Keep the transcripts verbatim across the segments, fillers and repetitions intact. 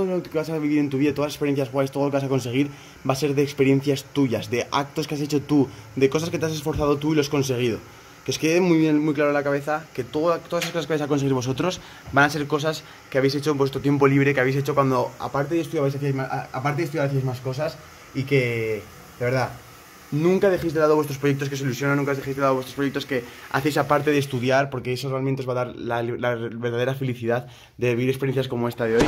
todo lo que vas a vivir en tu vida, todas las experiencias guays, todo lo que vas a conseguir, va a ser de experiencias tuyas, de actos que has hecho tú, de cosas que te has esforzado tú y lo has conseguido. Que os quede muy bien, muy claro en la cabeza que todo, todas esas cosas que vais a conseguir vosotros van a ser cosas que habéis hecho en vuestro tiempo libre, que habéis hecho cuando, aparte de estudiar, vais a hacer más, aparte de estudiar, hacéis más cosas, y que, de verdad, nunca dejéis de lado vuestros proyectos que os ilusionan, nunca dejéis de lado vuestros proyectos que hacéis aparte de estudiar, porque eso realmente os va a dar la, la verdadera felicidad de vivir experiencias como esta de hoy.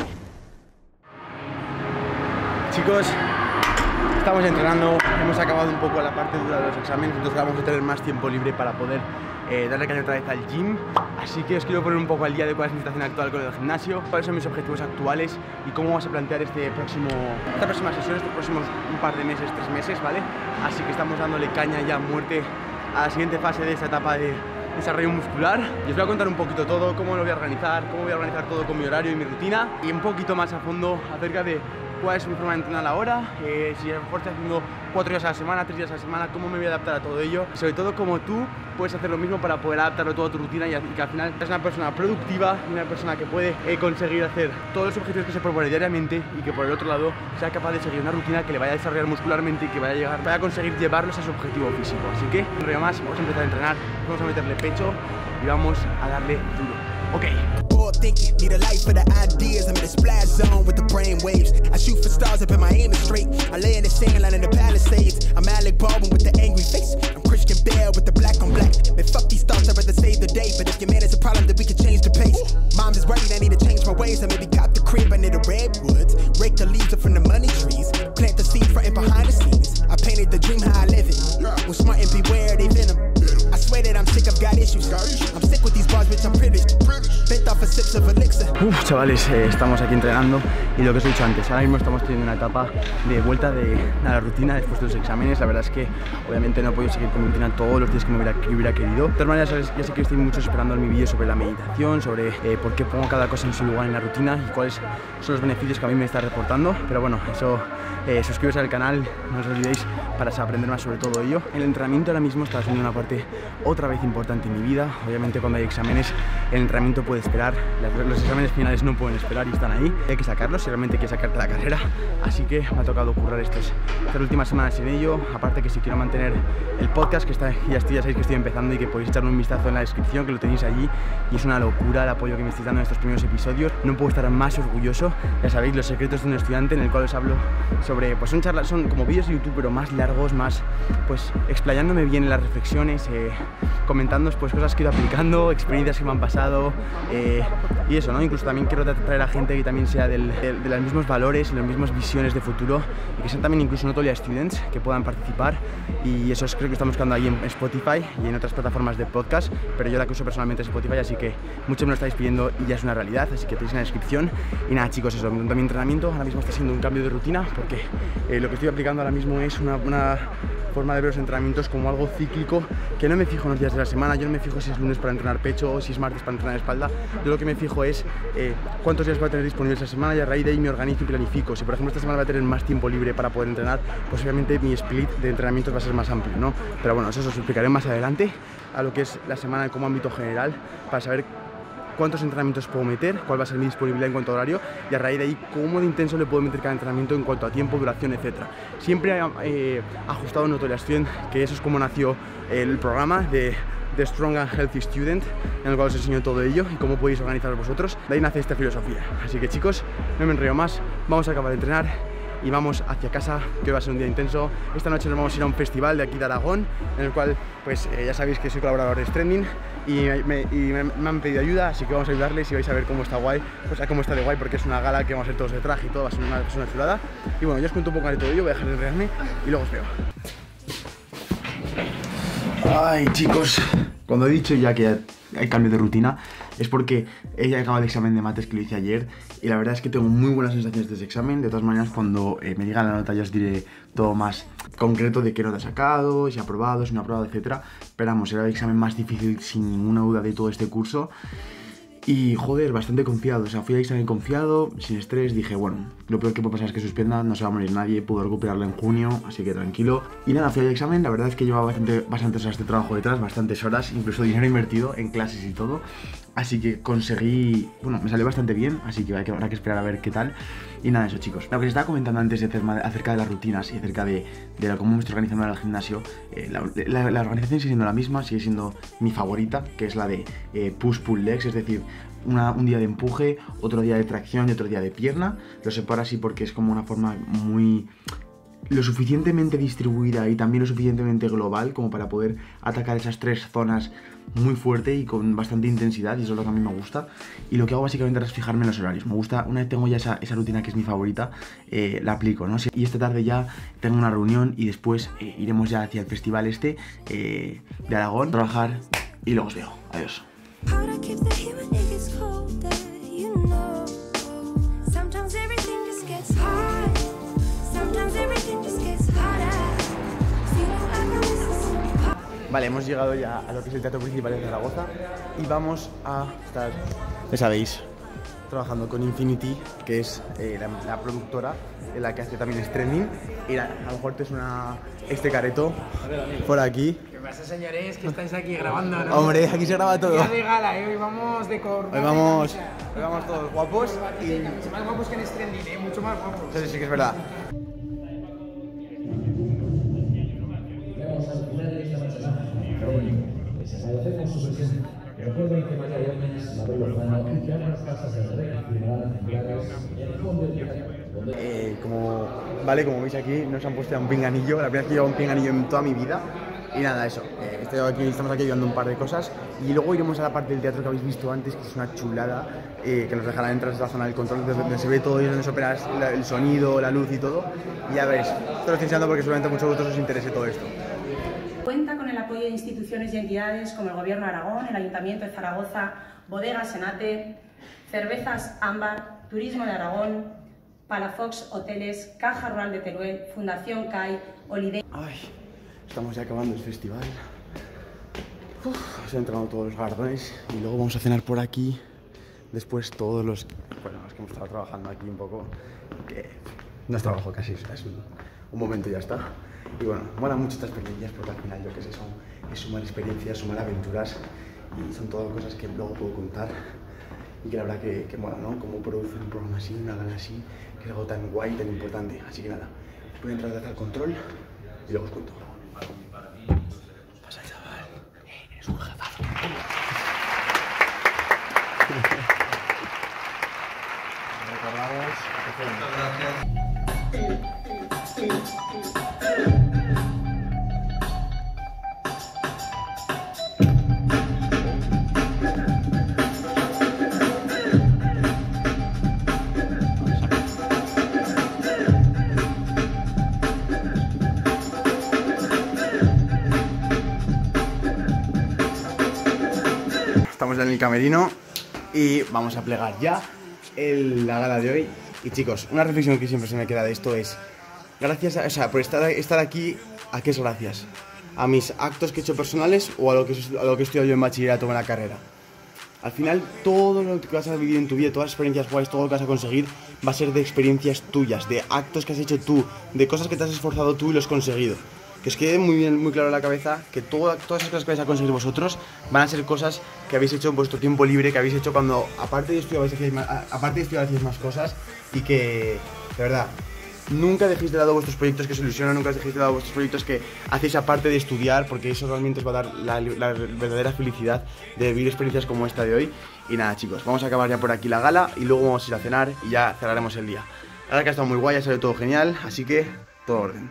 Chicos, estamos entrenando, hemos acabado un poco la parte dura de los exámenes, entonces vamos a tener más tiempo libre para poder eh, darle caña otra vez al gym. Así que os quiero poner un poco al día de cuál es mi situación actual con el gimnasio, cuáles son mis objetivos actuales y cómo vamos a plantear este próximo, esta próxima sesión, estos próximos un par de meses, tres meses, ¿vale? Así que estamos dándole caña ya a muerte a la siguiente fase de esta etapa de desarrollo muscular. Y os voy a contar un poquito todo, cómo lo voy a organizar, cómo voy a organizar todo con mi horario y mi rutina, y un poquito más a fondo acerca de cuál es mi forma de entrenar ahora, eh, si a lo mejor estoy haciendo cuatro días a la semana, tres días a la semana, cómo me voy a adaptar a todo ello, y sobre todo cómo tú puedes hacer lo mismo para poder adaptarlo a toda tu rutina y, y que al final seas una persona productiva y una persona que puede eh, conseguir hacer todos los objetivos que se propone diariamente, y que por el otro lado sea capaz de seguir una rutina que le vaya a desarrollar muscularmente y que vaya a llegar, vaya a conseguir llevarlos a su objetivo físico. Así que, un rollo más, vamos a empezar a entrenar, vamos a meterle pecho y vamos a darle duro. Ok. Thinking, need a light for the ideas. I'm in a splash zone with the brain waves. I shoot for stars up and my aim is straight. I lay in the sand line in the Palisades. I'm Alec Baldwin with the angry face. I'm Christian Bale with the black on black. Man, fuck these thoughts, I'd rather save the day. But if your man is a problem, then we can change the pace. Mom's is worried, I need to change my ways. I maybe cop the crib under the redwoods. Rake the leaves up from the money trees. Plant the seed front and behind the scenes. I painted the dream how I live it. Was smart and beware they venom. I swear that I'm sick, I've got issues. I'm sick with these bars, bitch, I'm privileged. Bent off a sips of elixir. Uf, chavales, eh, estamos aquí entrenando y lo que os he dicho antes, ahora mismo estamos teniendo una etapa de vuelta de, a la rutina después de los exámenes. La verdad es que obviamente no he podido seguir con mi rutina todos los días que me hubiera, que hubiera querido. De todas maneras, ya sé que estoy mucho esperando mi vídeo sobre la meditación, sobre eh, por qué pongo cada cosa en su lugar en la rutina y cuáles son los beneficios que a mí me está reportando. Pero bueno, eso, eh, suscribiros al canal, no os olvidéis para aprender más sobre todo ello. El entrenamiento ahora mismo está siendo una parte otra vez importante en mi vida. Obviamente cuando hay exámenes, el entrenamiento puede esperar, los exámenes finales no pueden esperar y están ahí, hay que sacarlos si realmente quieres sacarte la carrera. Así que me ha tocado currar estos, estas últimas semanas en ello. Aparte que si quiero mantener el podcast, que está, ya, estoy, ya sabéis que estoy empezando y que podéis echarle un vistazo en la descripción, que lo tenéis allí, y es una locura el apoyo que me estáis dando en estos primeros episodios. No puedo estar más orgulloso. Ya sabéis, los secretos de un estudiante, en el cual os hablo sobre, pues son charlas, son como vídeos de YouTube pero más largos, más pues explayándome bien en las reflexiones, eh, comentando pues cosas que he ido aplicando, experiencias que me han pasado, eh, y eso, ¿no? Incluso también quiero traer a gente que también sea del, de, de los mismos valores, de las mismas visiones de futuro, y que sean también incluso Notolia Students, que puedan participar. Y eso es, creo que estamos buscando ahí en Spotify y en otras plataformas de podcast, pero yo la que uso personalmente es Spotify, así que muchos me lo estáis pidiendo y ya es una realidad, así que tenéis en la descripción. Y nada, chicos, eso, mi entrenamiento ahora mismo está siendo un cambio de rutina, porque eh, lo que estoy aplicando ahora mismo es una, una forma de ver los entrenamientos como algo cíclico, que no me fijo en los días de la semana. Yo no me fijo si es lunes para entrenar pecho o si es martes para entrenar espalda. Yo lo que me fijo es eh, cuántos días voy a tener disponibles esa semana, y a raíz de ahí me organizo y planifico. Si por ejemplo esta semana voy a tener más tiempo libre para poder entrenar, pues obviamente mi split de entrenamientos va a ser más amplio, ¿no? Pero bueno, eso os explicaré más adelante, a lo que es la semana como ámbito general, para saber cuántos entrenamientos puedo meter, cuál va a ser mi disponibilidad en cuanto a horario, y a raíz de ahí cómo de intenso le puedo meter cada entrenamiento en cuanto a tiempo, duración, etcétera. Siempre he eh, ajustado Notolia Student, que eso es como nació el programa de The Strong and Healthy Student, en el cual os enseño todo ello y cómo podéis organizaros vosotros. De ahí nace esta filosofía. Así que chicos, no me enrollo más, vamos a acabar de entrenar y vamos hacia casa, que hoy va a ser un día intenso. Esta noche nos vamos a ir a un festival de aquí de Aragón, en el cual, pues eh, ya sabéis que soy colaborador de Stranding y, me, y me, me han pedido ayuda, así que vamos a ayudarles y vais a ver cómo está guay, pues a cómo está de guay, porque es una gala que vamos a hacer todos de traje y todo, va a ser una, una chulada. Y bueno, yo os cuento un poco de todo ello, voy a dejar de entrenarme y luego os veo. Ay, chicos, cuando he dicho ya que hay cambio de rutina, es porque he acabado el examen de mates que lo hice ayer y la verdad es que tengo muy buenas sensaciones de ese examen. De todas maneras, cuando eh, me digan la nota ya os diré todo más concreto de qué nota he sacado, si he aprobado, si no he aprobado, etcétera. Pero vamos, era el examen más difícil sin ninguna duda de todo este curso. Y joder, bastante confiado, o sea, fui al examen confiado, sin estrés, dije, bueno, lo peor que puede pasar es que suspenda, no se va a morir nadie, puedo recuperarlo en junio, así que tranquilo. Y nada, fui al examen, la verdad es que llevaba bastante, bastantes horas de trabajo detrás, bastantes horas, incluso dinero invertido en clases y todo. Así que conseguí, bueno, me salió bastante bien, así que habrá que esperar a ver qué tal. Y nada, eso chicos. Lo que os estaba comentando antes de hacer, acerca de las rutinas y acerca de, de cómo me estoy organizando en el gimnasio, eh, la, la, la organización sigue siendo la misma, sigue siendo mi favorita, que es la de eh, push-pull legs, es decir, una, un día de empuje, otro día de tracción y otro día de pierna. Lo separo así porque es como una forma muy... lo suficientemente distribuida y también lo suficientemente global como para poder atacar esas tres zonas muy fuerte y con bastante intensidad, y eso es lo que a mí me gusta. Y lo que hago básicamente es fijarme en los horarios. Me gusta, una vez tengo ya esa, esa rutina que es mi favorita, eh, la aplico, ¿no? Y esta tarde ya tengo una reunión y después eh, iremos ya hacia el festival este eh, de Aragón, trabajar y luego os veo. Adiós. Vale, hemos llegado ya a lo que es el teatro principal de Zaragoza y vamos a estar, ya sabéis, trabajando con Infinity, que es eh, la, la productora en la que hace también streaming. Y a lo mejor te es una, este careto por aquí. ¿Qué pasa, señores? Que estáis aquí grabando, ¿no? Hombre, aquí se graba todo. Ya de gala, ¿eh? Hoy vamos de corbata. Hoy vamos, hoy vamos todos guapos y... Mucho más guapos que en streaming, ¿eh? Mucho más guapos. Sí, sí, que es verdad. Les agradecemos su presencia. Recuerden que María Gómez, Mabel Lozano y Carlos Casas del Rey firmarán enviadas en el fondo del teatro. Eh, como, vale, como veis aquí nos han puesto un pinganillo, la primera vez que llevo un pinganillo en toda mi vida. Y nada, eso, eh, estoy aquí, estamos aquí ayudando un par de cosas. Y luego iremos a la parte del teatro que habéis visto antes, que es una chulada, eh, que nos dejará entrar a la zona del control, donde se ve todo y donde se opera el sonido, la luz y todo. Y ya veréis, esto lo estoy enseñando porque seguramente a muchos de vosotros os interese todo esto. Cuenta con el apoyo de instituciones y entidades como el Gobierno de Aragón, el Ayuntamiento de Zaragoza, Bodegas Senate, Cervezas Ámbar, Turismo de Aragón, Palafox Hoteles, Caja Rural de Teruel, Fundación C A I, Holiday... Ay, estamos ya acabando el festival. Uf, se han entregado todos los galardones y luego vamos a cenar por aquí. Después todos los... Bueno, es que hemos estado trabajando aquí un poco, que no es trabajo casi, o sea, es un, un momento y ya está. Y bueno, mola mucho estas experiencias porque al final, yo qué sé, son, es sumar experiencias, sumar aventuras y son todas cosas que luego puedo contar y que la verdad que, que mola, ¿no? Cómo producir un programa así, una gala así, que es algo tan guay y tan importante. Así que nada, voy a entrar a al control y luego os cuento. Pasa, chaval, eh, eres un jefazo. Recordamos. Muchas gracias. Estamos ya en el camerino y vamos a plegar ya el, la gala de hoy. Y chicos, una reflexión que siempre se me queda de esto es: gracias a, o sea, por estar, estar aquí, ¿a qué es gracias? ¿A mis actos que he hecho personales o a lo que, a lo que he estudiado yo en bachillerato o en la carrera? Al final, todo lo que vas a vivir en tu vida, todas las experiencias guays, todo lo que vas a conseguir, va a ser de experiencias tuyas, de actos que has hecho tú, de cosas que te has esforzado tú y lo has conseguido. Que os quede muy bien, muy claro en la cabeza que todo, todas esas cosas que vais a conseguir vosotros van a ser cosas que habéis hecho en vuestro tiempo libre, que habéis hecho cuando, aparte de estudiar, hacéis más, aparte de estudiar, hacéis más cosas, y que, de verdad, nunca dejéis de lado vuestros proyectos que os ilusionan, nunca dejéis de lado vuestros proyectos que hacéis aparte de estudiar, porque eso realmente os va a dar la, la verdadera felicidad de vivir experiencias como esta de hoy. Y nada, chicos, vamos a acabar ya por aquí la gala y luego vamos a ir a cenar y ya cerraremos el día. La verdad que ha estado muy guay, ha salido todo genial, así que todo orden.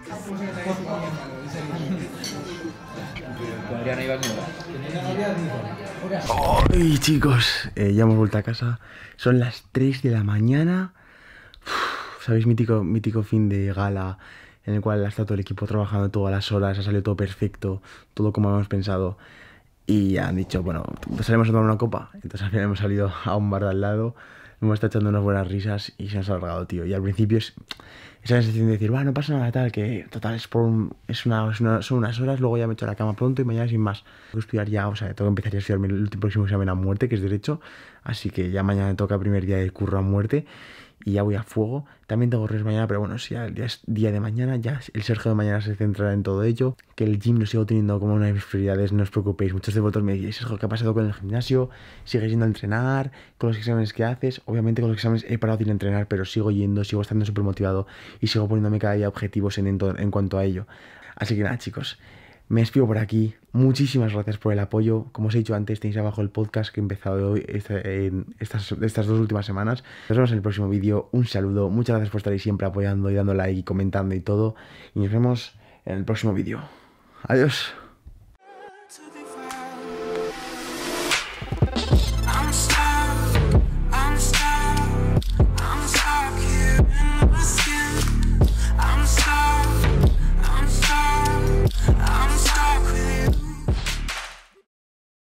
Ay, chicos, eh, ya hemos vuelto a casa. Son las tres de la mañana. Uf, ¿sabéis? Mítico, mítico fin de gala en el cual ha estado todo el equipo trabajando todas las horas, ha salido todo perfecto, todo como habíamos pensado. Y han dicho, bueno, salimos a tomar una copa. Entonces al final hemos salido a un bar de al lado, hemos estado echando unas buenas risas y se nos ha alargado, tío. Y al principio es esa sensación de decir, bueno, no pasa nada, tal, que total es por un, es una, es una, son unas horas, luego ya me echo a la cama pronto y mañana sin más. Tengo que estudiar ya, o sea, tengo que empezar a estudiar el próximo examen a muerte, que es Derecho. Así que ya mañana me toca el primer día de curro a muerte. y ya voy a fuego. También tengo reuniones mañana, pero bueno, si ya, ya es día de mañana, ya el Sergio de mañana se centrará en todo ello. Que el gym lo sigo teniendo como una de mis prioridades, no os preocupéis. Muchos de vosotros me decís, Sergio, ¿qué ha pasado con el gimnasio? ¿Sigues yendo a entrenar? ¿Con los exámenes que haces? Obviamente con los exámenes he parado de ir a entrenar, pero sigo yendo, sigo estando súper motivado y sigo poniéndome cada día objetivos en, en, en cuanto a ello. Así que nada, chicos, me despido por aquí. Muchísimas gracias por el apoyo. Como os he dicho antes, tenéis abajo el podcast que he empezado hoy, este, en estas, estas dos últimas semanas. Nos vemos en el próximo vídeo. Un saludo. Muchas gracias por estar ahí siempre apoyando y dando like y comentando y todo. Y nos vemos en el próximo vídeo. Adiós.